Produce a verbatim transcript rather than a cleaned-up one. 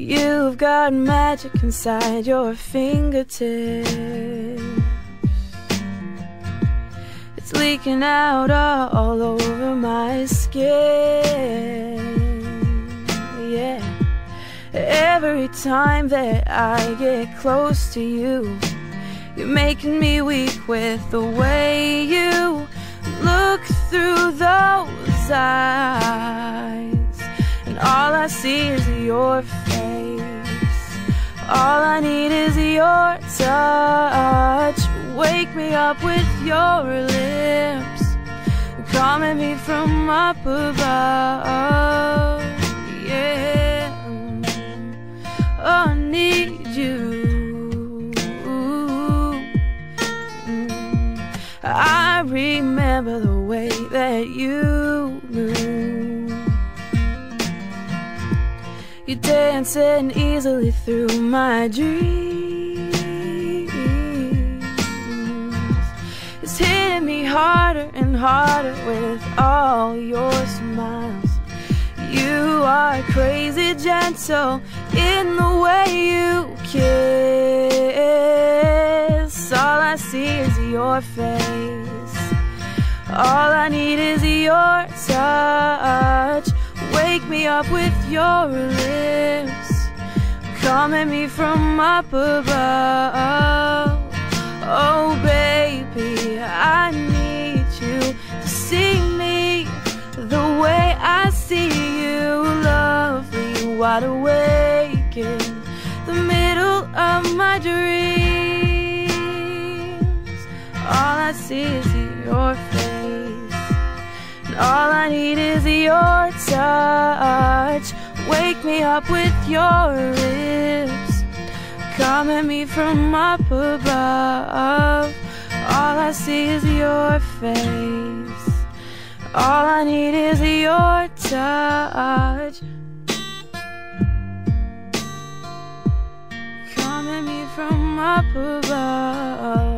You've got magic inside your fingertips. It's leaking out all, all over my skin. Yeah. Every time that I get close to you, you're making me weak with the way you look through those eyes. And all I see is your face. All I need is your touch. Wake me up with your lips, come at me from up above. Yeah, oh, I need you. I remember the way that you move. You're dancing easily through my dreams. It's hitting me harder and harder with all your smiles. You are crazy gentle in the way you kiss. All I see is your face. All I need is your touch. Wake me up with your lips, come at me from up above. Oh baby, I need you to see me the way I see you. Lovely, wide awake in the middle of my dreams. All I see is your face, and all I need is your touch. Wake me up with your lips, come at me from up above. All I see is your face. All I need is your touch. Come at me from up above.